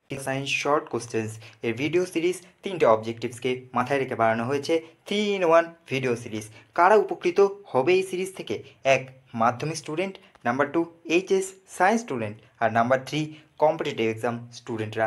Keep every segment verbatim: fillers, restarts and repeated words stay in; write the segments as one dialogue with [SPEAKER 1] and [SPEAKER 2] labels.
[SPEAKER 1] Science short questions এর video series তিনটে অবজেক্টিভসকে মাথায় রেখে বানানো হয়েছে three in one video series. কারা উপকৃত হবে এই সিরিজ থেকে? এক, Madhyamik student; number two, HS science student; আর নাম্বার থ্রি, কম্পিটিটিভ এক্সাম স্টুডেন্টরা।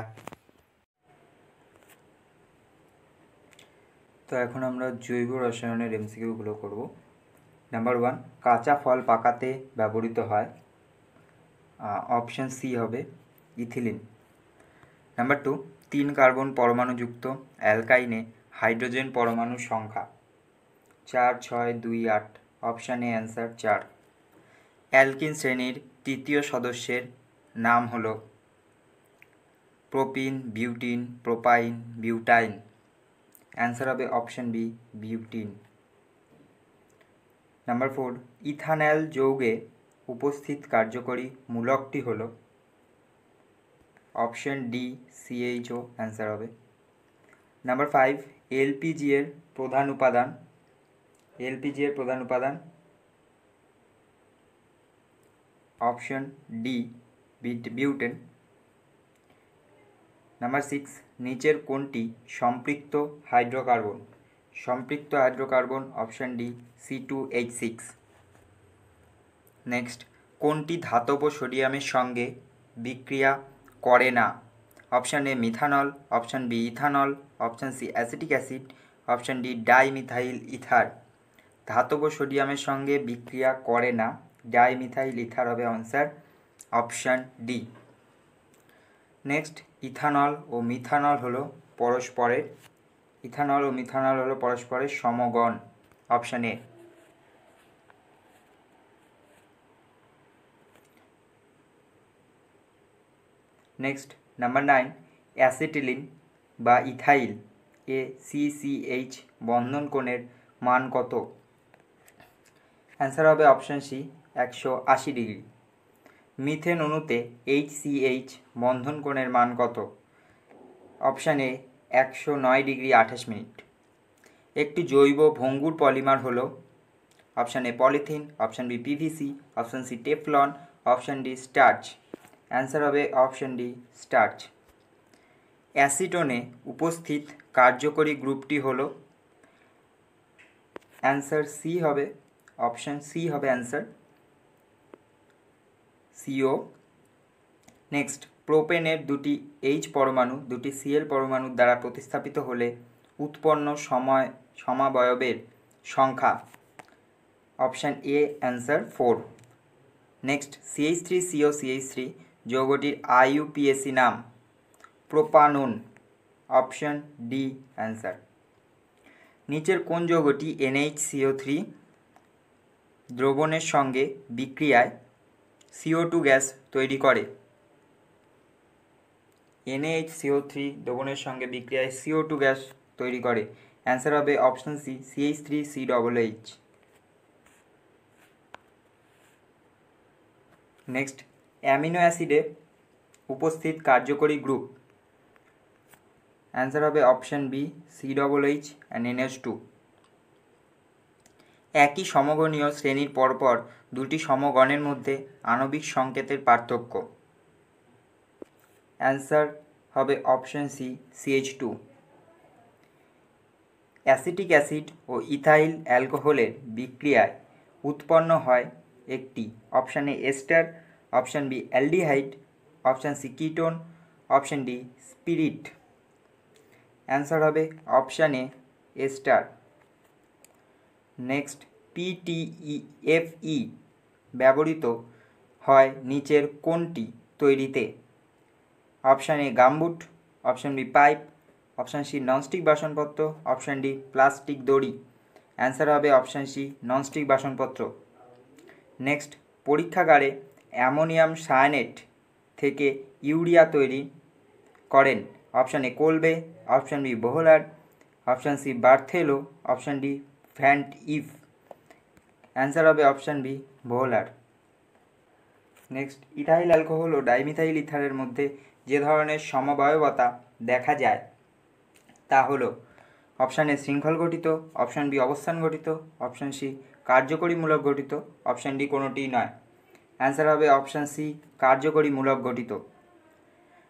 [SPEAKER 1] তো এখন আমরা জৈব রসায়নের এমসিকিউগুলো করব। নাম্বার ওয়ান, কাঁচা ফল পাকাতে ব্যবহৃত হয়, অপশান সি হবে ইথিলিন। নাম্বার টু, তিন কার্বন পরমাণুযুক্ত অ্যালকাইনে হাইড্রোজেন পরমাণুর সংখ্যা চার, ছয়, দুই, আট, অপশান এ অ্যান্সার চার। অ্যালকিন শ্রেণীর তৃতীয় সদস্যের নাম হল propene, butene, propyne, butyne. Answer হবে option B butene. Number four, ethanol যৌগে উপস্থিত কার্যকরী মূলকটি হল অপশান ডি সিএইচও। অ্যান্সার হবে। নাম্বার ফাইভ, এলপিজি এর প্রধান উপাদান এলপিজি এর প্রধান উপাদান option D butane. Number six, নিচের কোনটি সম্পৃক্ত হাইড্রোকার্বন? সম্পৃক্ত hydrocarbon option D C two H six. Next, কোনটি ধাতব সোডিয়ামের সঙ্গে বিক্রিয়া করে না? Option A methanol, option B ethanol, option C acetic acid, option D dimethyl ether. ধাতব সোডিয়ামের সঙ্গে বিক্রিয়া করে না, ডাইমিথাইল ইথার হবে answer, option D. Next, ethanol ও মিথানল হলো পরস্পরের ইথানল ও মিথানল হলো পরস্পরের সমগণ, option A. Next, number nine, acetylene বা ইথাইল এ সিসিএইচ বন্ধন কোণের মান কত? অ্যান্সার হবে অপশান সি একশো আশি ডিগ্রি। মিথেন অণুতে এইচ সিএইচ বন্ধন কোণের মান কত? অপশান এ একশো নয় ডিগ্রি আঠাশ মিনিট। একটি জৈব ভঙ্গুর পলিমার হল option A polythene, option B PVC, option C Teflon, option D starch. Answer হবে অপশান ডি স্টার্চ। অ্যাসিটোনে উপস্থিত কার্যকরী গ্রুপটি হল, অ্যান্সার সি হবে অপশান সি হবে অ্যান্সার সিও। নেক্সট, প্রোপেনের দুটি এইচ পরমাণু দুটি সিএল পরমাণুর দ্বারা প্রতিস্থাপিত হলে উৎপন্ন সময় সমাবয়বের সংখ্যা, option A answer four. Next, CH three CO CH three যৌগটির আইইউপিএসি নাম প্রোপানন, অপশান ডি অ্যান্সার। নিচের কোন যৌগটি এনএইচ সিও থ্রি দ্রবণের সঙ্গে বিক্রিয়ায় সিও টু গ্যাস তৈরি করে? এনএইচ সিও থ্রি দ্রবণের সঙ্গে বিক্রিয়ায় সিও টু গ্যাস তৈরি করে। অ্যান্সার হবে option C CH three C double H. Next, amino অ্যাসিডে উপস্থিত কার্যকরী গ্রুপ, অ্যান্সার হবে option B C double H and NH two. একই সমগণীয় শ্রেণীর পরপর দুটি সমগণের মধ্যে আণবিক সংকেতের পার্থক্য, অ্যান্সার হবে option C CH two. Acetic acid ও ইথাইল অ্যালকোহলের বিক্রিয়ায় উৎপন্ন হয় একটি, option A ester, option B aldehyde, option C ketone, option D spirit. Answer হবে option A ester. Next, PTFE ব্যবহৃত হয় নিচের কোনটি তৈরিতে? Option A gumboot, option B pipe, option C nonstick বাসনপত্র, অপশান ডি প্লাস্টিক দড়ি। অ্যান্সার হবে option C nonstick বাসনপত্র। নেক্সট, পরীক্ষাগারে অ্যামোনিয়াম সায়ানেট থেকে ইউরিয়া তৈরি করেন? Option A Kolbe, option B Wöhler, option C Berthelot, option D van't Hoff. Answer হবে option B Wöhler. Next, ethyl alcohol ও dimethyl ইথারের মধ্যে যে ধরনের সমবায়বতা দেখা যায় তা হল অপশান এ শৃঙ্খল গঠিত, অপশান বি অবস্থান গঠিত, অপশান সি কার্যকরীমূলক গঠিত, অপশান ডি কোনোটিই নয়। অ্যান্সার হবে অপশান সি কার্যকরীমূলক গঠিত।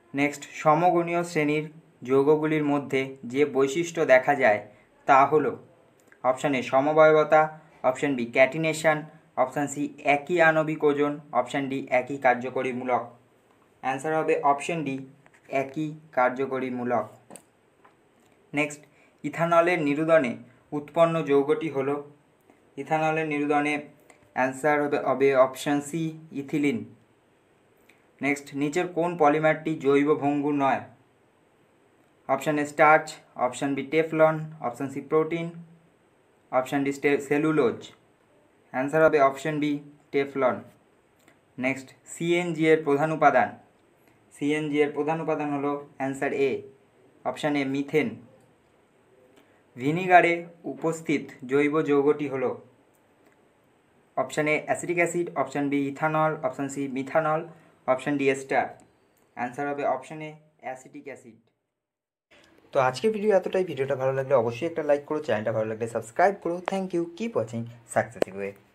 [SPEAKER 1] নেক্সট, সমগণীয় শ্রেণীর যৌগগুলির মধ্যে যে বৈশিষ্ট্য দেখা যায় তা হলো অপশান এ সমবায়বতা, option B catenation, option C একই আণবিক ওজন, অপশান ডি একই কার্যকরীমূলক। অ্যান্সার হবে অপশান ডি একই কার্যকরীমূলক। নেক্সট, ইথানলের নিরুদনে উৎপন্ন যৌগটি হলো ইথানলের নিরুদনে অ্যান্সার হবে হবে অপশান সি ইথিলিন। নেক্সট, নিচের কোন পলিমারটি জৈব ভঙ্গুর নয়? Option A starch, option B Teflon, option C protein, option D cellulose. Answer হবে option B Teflon. Next, CNG এর প্রধান উপাদান সিএনজি এর প্রধান উপাদান হলো answer A option A methane. ভিনিগারে উপস্থিত জৈব যৌগটি হলো option A acetic acid, option B ethanol, option C methanol, option D ester. Answer হবে অপশান এ অ্যাসিটিক অ্যাসিড। তো আজকের ভিডিও এতটাই। ভিডিওটা ভালো লাগলে অবশ্যই একটা লাইক করো, চ্যানেলটা ভালো লাগলে সাবস্ক্রাইব করো। Thank you, keep watching successive way.